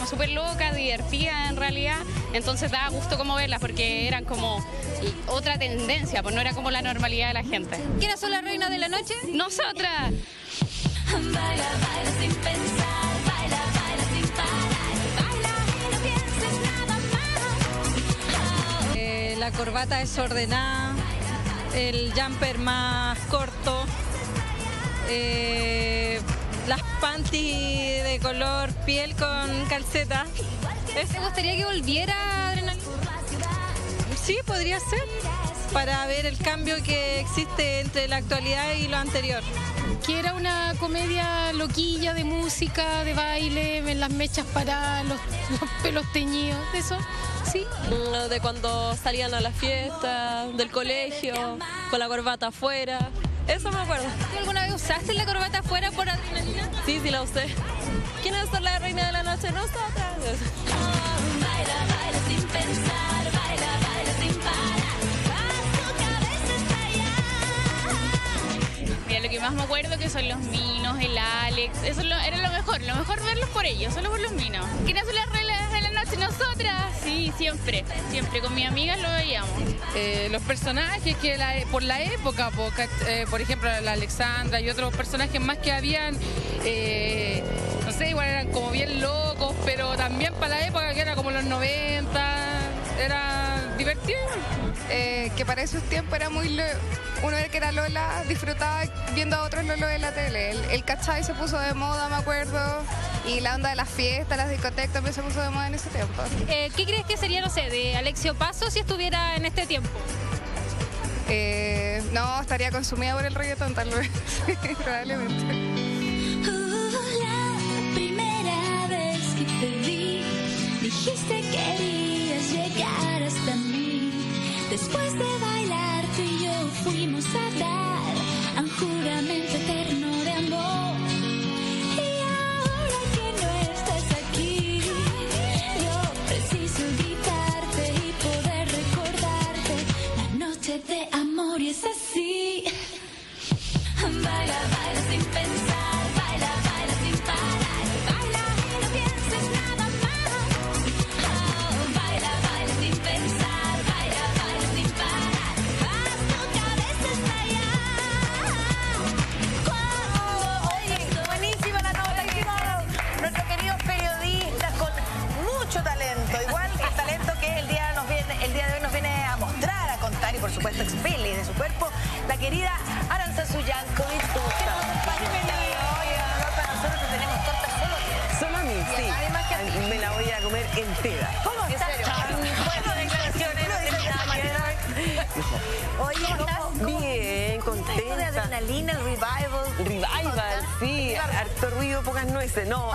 como súper loca, divertida en realidad, entonces daba gusto como verlas porque eran como otra tendencia, pues no era como la normalidad de la gente. ¿Quiénes son las reinas de la noche? ¡Nosotras! Baila, baila sin pensar, baila, baila sin parar, baila y no pienses nada más. La corbata desordenada, el jumper más corto, las panties de color piel con calceta. ¿Te gustaría que volviera Adrenalina? Sí, podría ser, para ver el cambio que existe entre la actualidad y lo anterior. Que era una comedia loquilla de música, de baile, en las mechas paradas, los pelos teñidos, eso, sí. De cuando salían a la fiesta, del colegio, con la corbata afuera, eso me acuerdo. ¿Tú alguna vez usaste la corbata afuera por Adrenalina? Sí, sí la usé. ¿Quiénes son la reina de la noche? Nosotras. Baila, baila sin pensar, baila, baila sin parar, haz tu cabeza estallar. Mira, lo que más me acuerdo que son los Minos, el Alex, eso era lo mejor verlos por ellos, solo por los Minos. ¿Quiénes son las reinas de la noche? Nosotras, sí, siempre, con mis amigas lo veíamos. Los personajes que por la época, por ejemplo la Alexandra y otros personajes más que habían, no sé, igual eran como bien locos, pero también para la época que era como los 90, era divertido. Que para esos tiempos era muy... Uno ver que era Lola, disfrutaba viendo a otros Lolos en la tele. El cachai se puso de moda, me acuerdo, y la onda de las fiestas, las discotecas también se puso de moda en ese tiempo. ¿Qué crees que sería, no sé, de Alexio Paso si estuviera en este tiempo? No, estaría consumida por el reggaetón tal vez, sí, probablemente. La primera vez que te vi, dijiste que querías llegar hasta mí. Después de bailar, tú y yo fuimos a dar a un juramento eterno de amor. Y ahora que no estás aquí, yo preciso gritarte y poder recordarte la noche de amor, y es así. Baila, baila sin pensar, baila, baila sin parar, baila y no pienses nada más. Baila, baila sin pensar, baila, baila sin parar, haz tu cabeza estallar. Oye, buenísima la nota, nuestros queridos periodistas con mucho talento, igual el talento que el día de hoy nos viene a mostrar, a contar y por supuesto expele de su cuerpo, la querida Arantxa Yankovic, que nos acompaña el día de hoy. Para nosotros que tenemos torta Solo a mí, sí. Además que a ti. Me la voy a comer entera. ¿Cómo estás? Bueno, declaraciones, no tenés nada más que dar. Oye, ¿cómo estás? Bien, contenta. De Adrenalina, el revival. Revival, sí. Harto ruido, pocas nueces. No,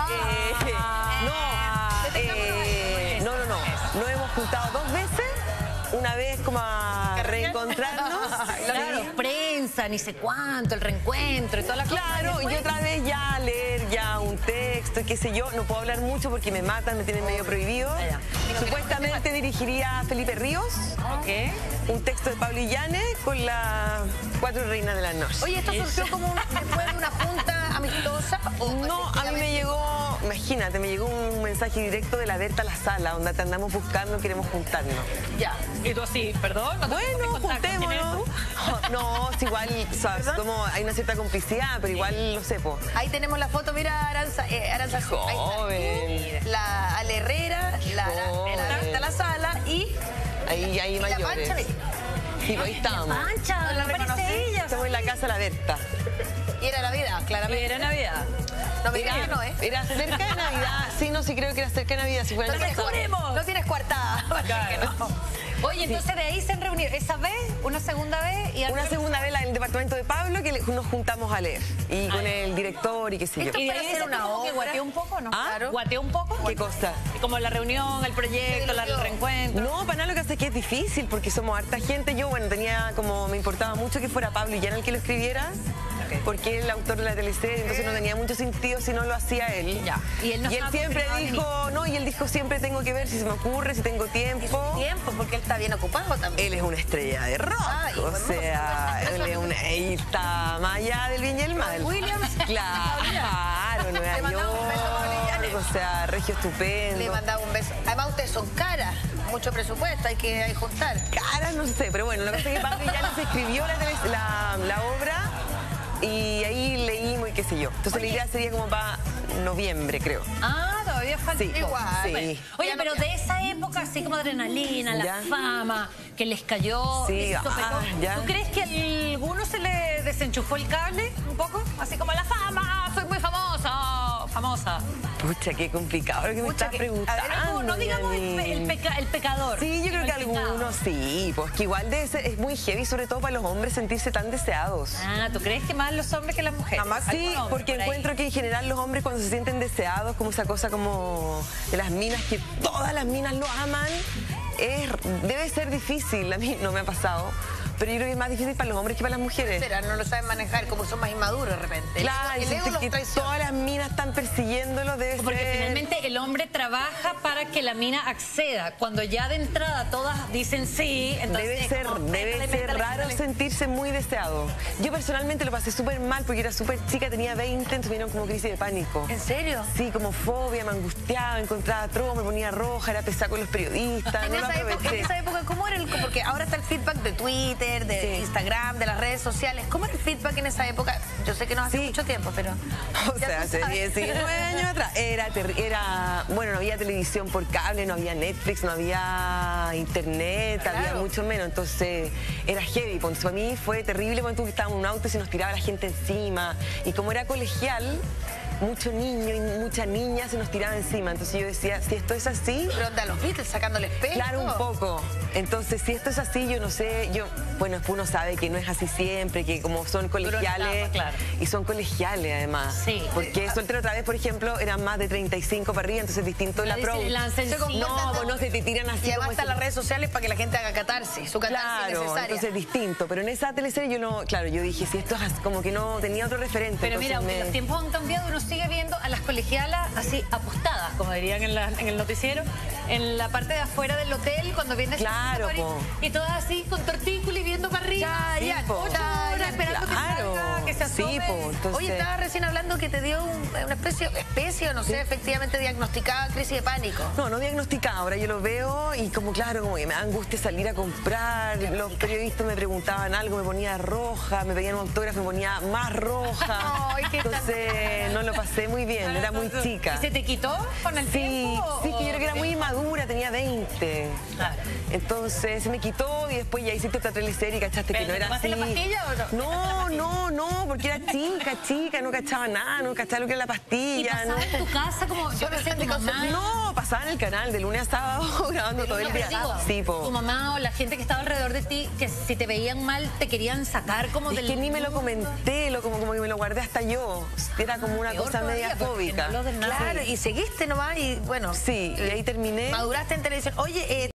Nos hemos juntado 2 veces. Una vez como a reencontrarnos. Claro, prensa, ni sé cuánto, el reencuentro y toda la cosa. Claro, y otra vez ya leer ya un texto y qué sé yo. No puedo hablar mucho porque me matan, me tienen medio prohibido. Supuestamente dirigiría a Felipe Ríos. Un texto de Pablo Illanes con las 4 reinas de la noche. Oye, ¿esto surgió como después de una junta amistosa? No, a mí me llegó, imagínate, me llegó un mensaje directo de la Berta La Sala, donde te andamos buscando, queremos juntarnos. Ya. Y tú así, perdón. Bueno, juntémonos. No, es igual, ¿sabes? Como hay una cierta complicidad, pero igual lo sé, po. Ahí tenemos la foto, mira, Arantxa. Joven. La Ale Herrera, la Berta La Sala y... Ahí la mayores. Pancha. Sí, ahí estamos. Pancha, la reconocí. Estamos en la casa de la Berta. Y era Navidad, claramente. Era Navidad. No me digas que no, ¿eh? Era cerca de Navidad. Sí, no, sí creo que era cerca de Navidad. Si fuera el año pasado. No tienes coartada. Claro. Oye, entonces de ahí se han reunido esa vez, una segunda vez y Una segunda vez en el departamento de Pablo que nos juntamos a leer. Y con el director y qué sé yo. Y de para ahí hacer se una como que obra. guateó un poco, ¿no? ¿Ah? Claro. ¿Guateó un poco? ¿Qué cosa? Como la reunión, el proyecto, el reencuentro. No, para nada, lo que hace es que es difícil porque somos harta gente. Yo, bueno, me importaba mucho que fuera Pablo Illanes el que lo escribiera. Porque él es el autor de la teleserie, entonces no tenía mucho sentido si no lo hacía él. Ya. Y él siempre dijo, no, y él dijo siempre tengo que ver si se me ocurre, si tengo tiempo. Tiempo, porque él está bien ocupado también. Él es una estrella de rock, o sea, él es él está más allá del bien y el mal. Williams. Claro, Nueva Le mandamos un beso a Pablo York, Illanes. o o sea, regio estupendo. Le mandaba un beso. Además, ustedes son caras, mucho presupuesto, hay que juntar. Caras, no sé, pero bueno, lo que pasa es que Pablo Illanes escribió la obra y ahí leímos y qué sé yo. Entonces la idea sería como para noviembre, creo. Ah, todavía falta Sí, igual. sí. Oye, pero de esa época, así como adrenalina, la Ya. fama, que les cayó, Sí, les sopetó, ya. ¿tú crees que a alguno se le desenchufó el cable un poco? Así como la fama, soy muy famosa. Pucha, qué complicado lo que me Pucha, estás que- preguntando. a ver, no digamos el pecador. Sí, yo creo el que pecado. algunos sí, pues que igual es muy heavy, sobre todo para los hombres sentirse tan deseados. Ah, ¿tú crees que más los hombres que las mujeres? Jamás. Sí, Algún hombre porque por ahí. encuentro que en general los hombres cuando se sienten deseados, como esa cosa como de las minas, que todas las minas lo aman, debe ser difícil. A mí no me ha pasado, pero yo creo que es más difícil para los hombres que para las mujeres. Será, no lo saben manejar, como son más inmaduros de repente. Claro, el ego siente los que traiciona. todas las minas están persiguiéndolo, debe Porque ser... finalmente el hombre trabaja para que la mina acceda. Cuando ya de entrada todas dicen sí, entonces Debe es ser, como, métale, raro métale. sentirse muy deseado. Yo personalmente lo pasé súper mal porque era súper chica, tenía 20, entonces vieron como crisis de pánico. ¿En serio? Sí, como fobia, me angustiaba, encontraba atroz, me ponía roja, era pesada con los periodistas, no lo En aproveché. esa época, ¿cómo era el...? Porque ahora está el feedback de Twitter, de Sí. Instagram, de las redes sociales. ¿Cómo era el feedback en esa época? Yo sé que no hace Sí. mucho tiempo, pero... O ya sea, tú hace sabes. 19 años atrás. Bueno, no había televisión por cable, no había Netflix, no había internet, Claro. había mucho menos. Entonces era heavy. Entonces, para mí fue terrible cuando estábamos en un auto y se nos tiraba la gente encima. Y como era colegial, mucho niño y mucha niña se nos tiraba encima. Entonces yo decía, si esto es así... Pero onda, los Beatles sacándoles pelo. Claro, un poco. Entonces, si esto es así, yo no sé, bueno, uno sabe que no es así siempre, que como son colegiales, etapa, claro. y son colegiales además. Sí. Porque Soltero otra vez, por ejemplo, eran más de 35 para arriba, entonces es distinto el Nadie se approach. le lanza encima. No, pues no se te tiran así Y además como están ese- las redes sociales para que la gente haga catarsis, su catarsis Claro, necesaria. entonces es distinto. Pero en esa teleserie yo no, claro, yo dije, si esto es así, como que no tenía otro referente. Pero mira, entonces aunque los tiempos han cambiado, uno sigue viendo a las colegialas así apostadas, como dirían en el noticiero, en la parte de afuera del hotel, cuando viene Claro, po. y todas así con tortícolis y viendo para arriba. Sí, ya, po. 8 horas esperando Claro. que salga, que se Sí, asome. po. Entonces... Oye, estaba recién hablando que te dio una especie o no sé, efectivamente diagnosticada crisis de pánico. No diagnosticada, ahora yo lo veo y como claro, como que me da angustia salir a comprar, los periodistas me preguntaban algo, me ponía roja, me pedían un autógrafo, me ponía más roja. Ay, qué Entonces no lo pasé muy bien, era muy chica. ¿Y se te quitó con el Sí, tiempo? sí, que yo creo que era o- muy inmadura, tenía 20. Claro. Entonces se me quitó y después ya hiciste otra teleserie y cachaste que ¿Pero no te era tomaste así. la pastilla o No, porque era chica, no cachaba nada, no cachaba lo que era la ¿Y pastilla. pasaba en tu casa como, yo qué sé, tu mamá? No, pasaba en el canal de lunes a sábado grabando todo el No, día. pero digo, Sí, po. tu mamá o la gente que estaba alrededor de ti, que si te veían mal, te querían sacar como Es del... que ni me lo comenté, como que me lo guardé hasta yo. Era como una Peor cosa todavía, media porque fóbica. no lo de nada. Claro, y seguiste nomás y bueno. Sí, y ahí terminé. Maduraste en televisión. Oye,